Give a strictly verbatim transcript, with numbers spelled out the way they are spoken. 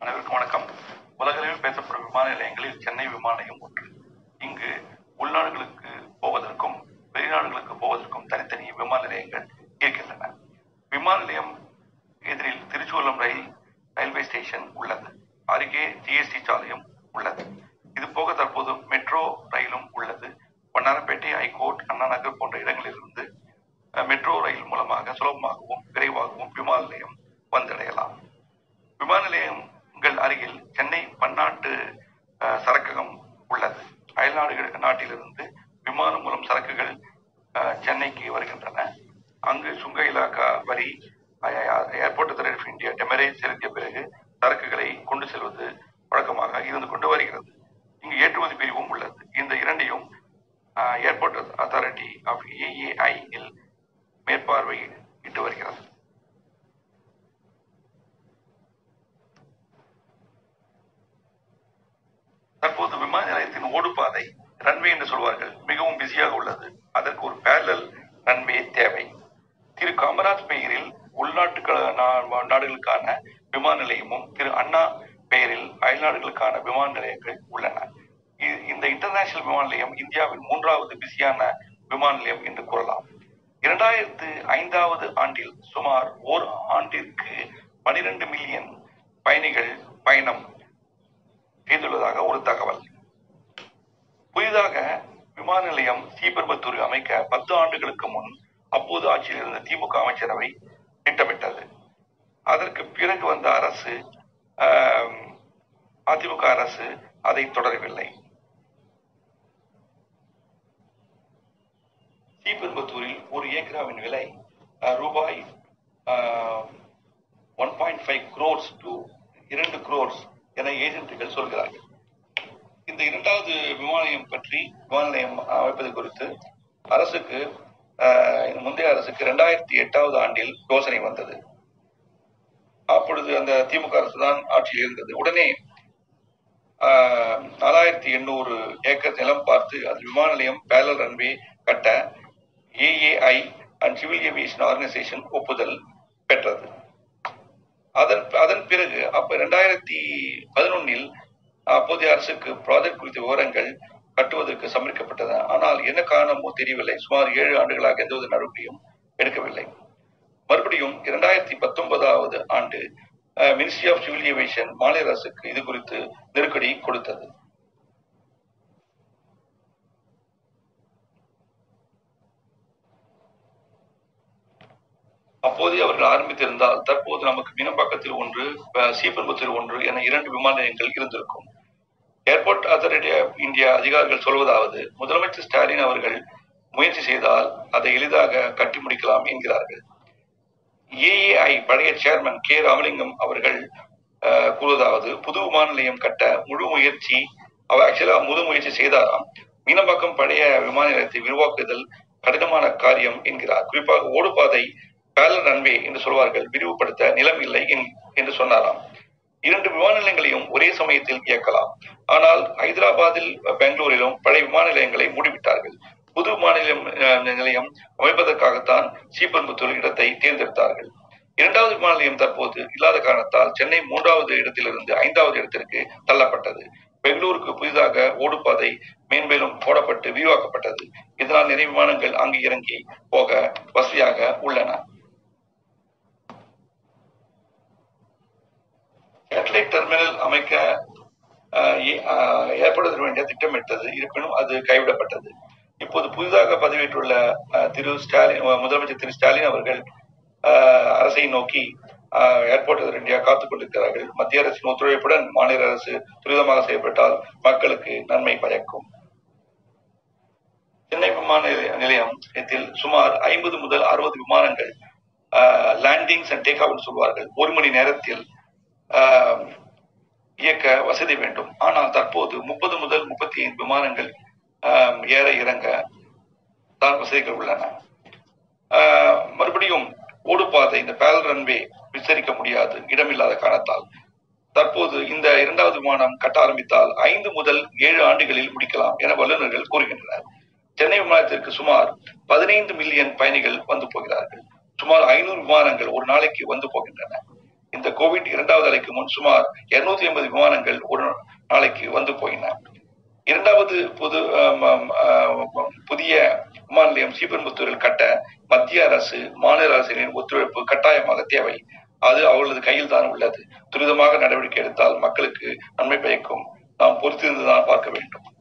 அனைவருக்கும் வணக்கம். உலகளவில் பேசப்படும் விமான நிலையங்களில் சென்னை விமான நிலையம் ஒன்று. இங்கு உள்நாடுகளுக்கு போவதற்கும் வெளிநாடுகளுக்கு போவதற்கும் தனித்தனி விமான நிலையங்கள் இருக்கின்றன. விமான நிலையம் எதிரில் திருச்சூலம் ரயில் ரயில்வே ஸ்டேஷன் உள்ளது. அருகே ஜிஎஸ்டி சாலையும் உள்ளது. இது போக தற்போது மெட்ரோ ரயிலும் உள்ளது. வண்ணாரப்பேட்டை, ஐகோர்ட், அண்ணா நகர் போன்ற இடங்களிலிருந்து மெட்ரோ ரயில் மூலமாக சுலபமாகவும் விரைவாகவும் விமான நிலையம் வந்தடையலாம். விமான நிலையங்கள் அருகில் சென்னை பன்னாட்டு சரக்ககம் உள்ளது. அயல்நாடுகளுக்கு நாட்டிலிருந்து விமானம் மூலம் சரக்குகள் சென்னைக்கு வருகின்றன. அங்கு சுங்க இலாக்கா வரி airport authority of India demurrage செலுத்திய பிறகு சரக்குகளை கொண்டு செல்வது வழக்கமாக இருந்து கொண்டு வருகிறது. இங்கு ஏற்றுமதி பிரிவும் உள்ளது. இந்த இரண்டையும் ஏர்போர்ட் அத்தாரிட்டி ஆஃப் ஏஏஐ இல் மேற்பார்வையிட்டு வருகிறது. தற்போது விமான நிலையத்தின் ஓடுபாதை ரன்வே என்று சொல்வார்கள் மிகவும் பிஸியாக உள்ளது. அதற்கு ஒரு பேரலல் ரன்வே தேவை. திரு காமராஜ் பெயரில் உள்நாட்டு நாடுகளுக்கான விமான நிலையமும் திரு அண்ணா பெயரில் அயல்நாடுகளுக்கான விமான நிலையங்கள் உள்ளன. இந்த இன்டர்நேஷனல் விமான நிலையம் இந்தியாவின் மூன்றாவது பிஸியான விமான நிலையம் என்று கூறலாம். இரண்டாயிரத்து ஐந்தாவது ஆண்டில் சுமார் ஓர் ஆண்டிற்கு பனிரெண்டு மில்லியன் பயணிகள் பயணம் செய்துள்ளதாக ஒரு தகவல். புதிதாக விமான நிலையம் ஸ்ரீபெரும்புத்தூரில் அமைக்க பத்து ஆண்டுகளுக்கு முன் அப்போது ஆட்சியில் இருந்த திமுக அமைச்சரவை திட்டமிட்டது. அதற்கு பிறகு வந்த அரசு அதிமுக அரசு அதை தொடரவில்லை. ஸ்ரீபெரும்புத்தூரில் ஒரு ஏக்கராவின் விலை ரூபாய் one point five crores to இரண்டு குரோர்ஸ் என ஏஜென்ட்டுகள் சொல்கிறார்கள். இந்த இரண்டாவது விமான நிலையம் பற்றி விமான நிலையம் அமைப்பது குறித்து அரசுக்கு முந்தைய அரசுக்கு இரண்டாயிரத்தி எட்டாவது ஆண்டில் யோசனை வந்தது. அப்பொழுது அந்த திமுக அரசு தான் ஆட்சியில் இருந்தது. உடனே நாலாயிரத்தி எண்ணூறு ஏக்கர் நிலம் பார்த்து அது விமான நிலையம் பேரலல் ரன்வே கட்ட AAI and civil aviation organisation ஒப்புதல் பெற்றது. அதன் அதன் பிறகு அப்ப இரண்டாயிரத்தி பதினொன்னில் அப்போதைய அரசுக்கு ப்ராஜெக்ட் குறித்த விவரங்கள் கட்டுவதற்கு சமர்ப்பிக்கப்பட்டது. ஆனால் என்ன காரணமோ தெரியவில்லை. சுமார் ஏழு ஆண்டுகளாக எந்தவித நடவடிக்கையும் எடுக்கவில்லை. மறுபடியும் இரண்டாயிரத்தி பத்தொன்பதாவது ஆண்டு மினிஸ்ட்ரி ஆஃப் சிவில் ஏவியேஷன் மாநில அரசுக்கு இது குறித்து நெருக்கடி கொடுத்தது. அப்போதே அவர்கள் ஆரம்பித்திருந்தால் தற்போது நமக்கு மீனம்பாக்கத்தில் ஒன்று, ஸ்ரீபெரும்புத்தூர் ஒன்று என இரண்டு விமான நிலையங்கள் இருந்திருக்கும். ஏர்போர்ட் அத்தாரிட்டி ஆஃப் இந்தியா அதிகாரிகள் சொல்வதாவது, முதலமைச்சர் ஸ்டாலின் அவர்கள் முயற்சி செய்தால் அதை எளிதாக கட்டி முடிக்கலாம் என்கிறார்கள். ஏஏஐ பழைய சேர்மன் கே ராமலிங்கம் அவர்கள் கூறுவதாவது, புது விமான நிலையம் கட்ட முழு முயற்சி அவர் ஆக்சுவலா முழு முயற்சி செய்தாராம். மீனம்பாக்கம் பழைய விமான நிலையத்தை விரிவாக்குதல் கடினமான காரியம் என்கிறார். குறிப்பாக ஓடுபாதை பேரலல் ரன்வே என்று சொல்வார்கள் விரிவுபடுத்த நிலம் இல்லை என்று சொன்னாராம். இரண்டு விமான நிலையங்களையும் ஒரே சமயத்தில் இயக்கலாம். ஆனால் ஹைதராபாத்தில் பெங்களூரிலும் பழைய விமான நிலையங்களை மூடிவிட்டார்கள். புது விமான நிலையம் அமைப்பதற்காகத்தான் ஸ்ரீபெரும்புத்தூர் இடத்தை தேர்ந்தெடுத்தார்கள். இரண்டாவது விமான நிலையம் தற்போது இல்லாத காரணத்தால் சென்னை மூன்றாவது இடத்திலிருந்து ஐந்தாவது இடத்திற்கு தள்ளப்பட்டது. பெங்களூருக்கு புதிதாக ஓடுபாதை மேன்மேலும் போடப்பட்டு விரிவாக்கப்பட்டது. இதனால் நிறைய விமானங்கள் அங்கு இறங்கி போக வசதியாக உள்ளன. சேட்டலைட் டெர்மினல் அமைக்க ஏற்படுத்த வேண்டிய திட்டமிட்டது. இருப்பினும் அது கைவிடப்பட்டது. இப்போது புதிதாக பதவியேற்றுள்ள திரு ஸ்டாலின் முதலமைச்சர் திரு ஸ்டாலின் அவர்கள் அரசை நோக்கி ஏர்போர்ட் ஆஃப் இந்தியா காத்துக் கொண்டிருக்கிறார்கள். மத்திய அரசின் ஒத்துழைப்புடன் மாநில அரசு துரிதமாக செயல்பட்டால் மக்களுக்கு நன்மை பயக்கும். சென்னை விமான நிலையத்தில் சுமார் ஐம்பது முதல் அறுபது விமானங்கள் லேண்டிங்ஸ் அண்ட் டேக் அவுட் சொல்வார்கள் ஒரு மணி நேரத்தில் இயக்க வசதி வேண்டும். ஆனால் தற்போது முப்பது முதல் முப்பத்தி ஐந்து விமானங்கள் ஏற இறங்க தான் வசதிகள் உள்ளன. மறுபடியும் ஓடுபாதை இந்த பேரலல் ரன்வே விஸ்தரிக்க முடியாது இடமில்லாத காரணத்தால். தற்போது இந்த இரண்டாவது விமானம் கட்ட ஆரம்பித்தால் ஐந்து முதல் ஏழு ஆண்டுகளில் முடிக்கலாம் என வல்லுநர்கள் கூறுகின்றனர். சென்னை விமானத்திற்கு சுமார் பதினைந்து மில்லியன் பயணிகள் வந்து போகிறார்கள். சுமார் ஐநூறு விமானங்கள் ஒரு நாளைக்கு வந்து போகின்றன. இந்த கோவிட் இரண்டாவது அலைக்கு முன் சுமார் இருநூத்தி ஐம்பது விமானங்கள் ஒரு நாளைக்கு வந்து போயின. இரண்டாவது புது புதிய விமான நிலையம் ஸ்ரீபெரும்புத்தூரில் கட்ட மத்திய அரசு மாநில அரசின் ஒத்துழைப்பு கட்டாயமாக தேவை. அது அவர்களது கையில் தான் உள்ளது. துரிதமாக நடவடிக்கை எடுத்தால் மக்களுக்கு நன்மை பயக்கும். நாம் பொறுத்திருந்துதான் பார்க்க வேண்டும்.